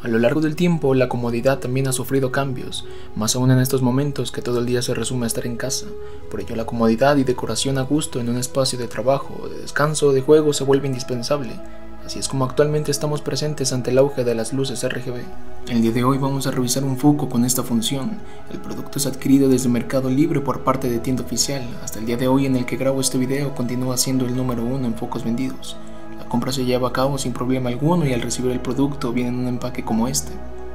A lo largo del tiempo, la comodidad también ha sufrido cambios, más aún en estos momentos que todo el día se resume a estar en casa. Por ello, la comodidad y decoración a gusto en un espacio de trabajo, de descanso o de juego se vuelve indispensable. Así es como actualmente estamos presentes ante el auge de las luces RGB. El día de hoy vamos a revisar un foco con esta función. El producto es adquirido desde Mercado Libre por parte de tienda oficial. Hasta el día de hoy en el que grabo este video continúa siendo el número 1 en focos vendidos. La compra se lleva a cabo sin problema alguno y al recibir el producto viene en un empaque como este.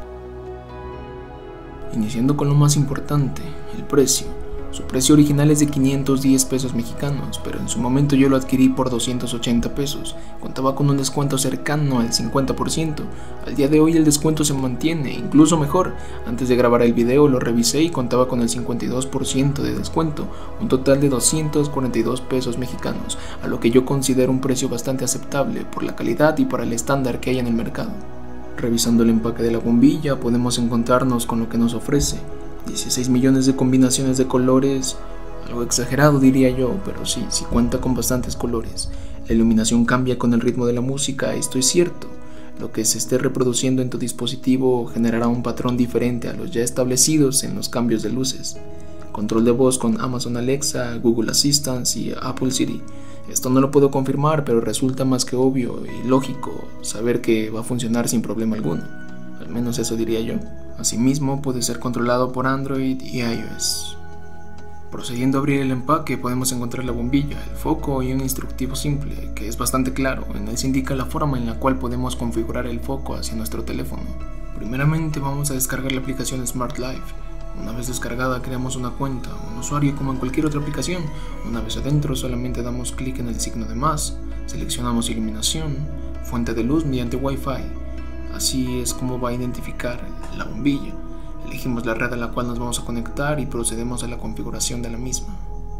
Iniciando con lo más importante, el precio. Su precio original es de 510 pesos mexicanos, pero en su momento yo lo adquirí por 280 pesos. Contaba con un descuento cercano al 50%. Al día de hoy el descuento se mantiene, incluso mejor. Antes de grabar el video lo revisé y contaba con el 52% de descuento, un total de 242 pesos mexicanos, a lo que yo considero un precio bastante aceptable por la calidad y para el estándar que hay en el mercado. Revisando el empaque de la bombilla podemos encontrarnos con lo que nos ofrece. 16 millones de combinaciones de colores, algo exagerado diría yo, pero sí cuenta con bastantes colores. La iluminación cambia con el ritmo de la música, esto es cierto. Lo que se esté reproduciendo en tu dispositivo generará un patrón diferente a los ya establecidos en los cambios de luces. Control de voz con Amazon Alexa, Google Assistant y Apple Siri. Esto no lo puedo confirmar, pero resulta más que obvio y lógico saber que va a funcionar sin problema alguno. Al menos eso diría yo. Asimismo, puede ser controlado por Android y iOS. Procediendo a abrir el empaque, podemos encontrar la bombilla, el foco y un instructivo simple, que es bastante claro. En él se indica la forma en la cual podemos configurar el foco hacia nuestro teléfono. Primeramente vamos a descargar la aplicación Smart Life. Una vez descargada, creamos una cuenta, un usuario como en cualquier otra aplicación. Una vez adentro, solamente damos clic en el signo de más, seleccionamos iluminación, fuente de luz mediante Wi-Fi. Así es como va a identificar la bombilla. Elegimos la red a la cual nos vamos a conectar y procedemos a la configuración de la misma.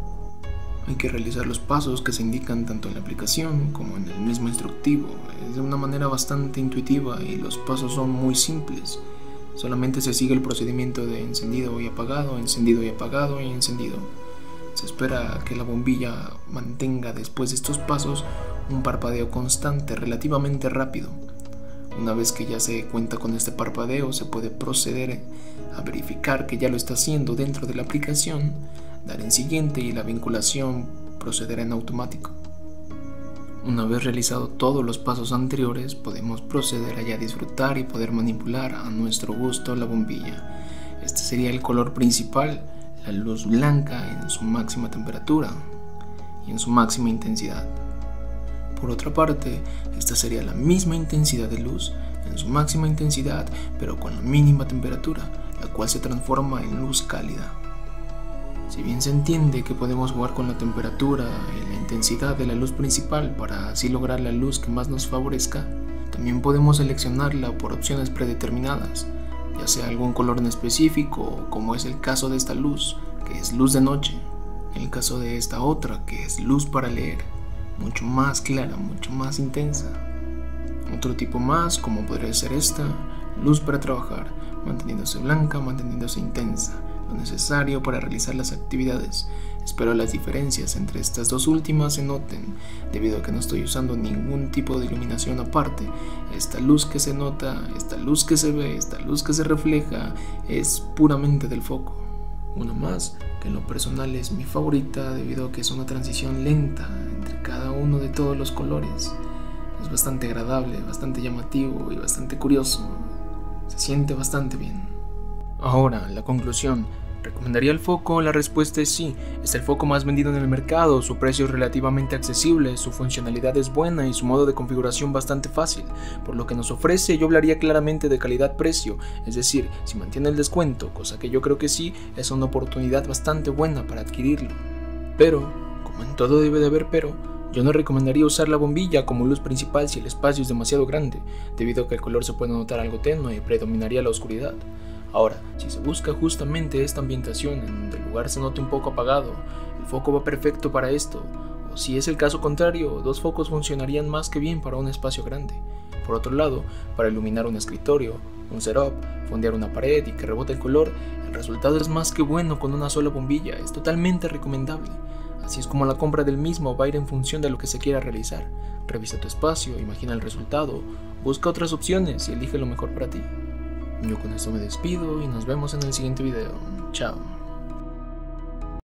Hay que realizar los pasos que se indican tanto en la aplicación como en el mismo instructivo. Es de una manera bastante intuitiva y los pasos son muy simples. Solamente se sigue el procedimiento de encendido y apagado, encendido y apagado y encendido. Se espera que la bombilla mantenga después de estos pasos un parpadeo constante relativamente rápido. Una vez que ya se cuenta con este parpadeo, se puede proceder a verificar que ya lo está haciendo dentro de la aplicación, dar en siguiente y la vinculación procederá en automático. Una vez realizado todos los pasos anteriores, podemos proceder a ya disfrutar y poder manipular a nuestro gusto la bombilla. Este sería el color principal, la luz blanca en su máxima temperatura y en su máxima intensidad. Por otra parte, esta sería la misma intensidad de luz en su máxima intensidad, pero con la mínima temperatura, la cual se transforma en luz cálida. Si bien se entiende que podemos jugar con la temperatura y la intensidad de la luz principal para así lograr la luz que más nos favorezca, también podemos seleccionarla por opciones predeterminadas, ya sea algún color en específico, como es el caso de esta luz, que es luz de noche, en el caso de esta otra, que es luz para leer, mucho más clara, mucho más intensa. Otro tipo más, como podría ser esta, luz para trabajar, manteniéndose blanca, manteniéndose intensa, lo necesario para realizar las actividades. Espero las diferencias entre estas dos últimas se noten, debido a que no estoy usando ningún tipo de iluminación aparte. Esta luz que se nota, esta luz que se ve, esta luz que se refleja, es puramente del foco. Una más, que en lo personal es mi favorita debido a que es una transición lenta entre cada uno de todos los colores. Es bastante agradable, bastante llamativo y bastante curioso. Se siente bastante bien. Ahora, la conclusión. ¿Recomendaría el foco? La respuesta es sí. Es el foco más vendido en el mercado, su precio es relativamente accesible, su funcionalidad es buena y su modo de configuración bastante fácil. Por lo que nos ofrece, yo hablaría claramente de calidad-precio, es decir, si mantiene el descuento, cosa que yo creo que sí, es una oportunidad bastante buena para adquirirlo. Pero, como en todo debe de haber pero, yo no recomendaría usar la bombilla como luz principal si el espacio es demasiado grande, debido a que el color se puede notar algo tenue y predominaría la oscuridad. Ahora, si se busca justamente esta ambientación en donde el lugar se note un poco apagado, el foco va perfecto para esto, o si es el caso contrario, dos focos funcionarían más que bien para un espacio grande. Por otro lado, para iluminar un escritorio, un setup, fondear una pared y que rebote el color, el resultado es más que bueno con una sola bombilla, es totalmente recomendable. Así es como la compra del mismo va a ir en función de lo que se quiera realizar. Revisa tu espacio, imagina el resultado, busca otras opciones y elige lo mejor para ti. Yo con esto me despido y nos vemos en el siguiente video. Chao.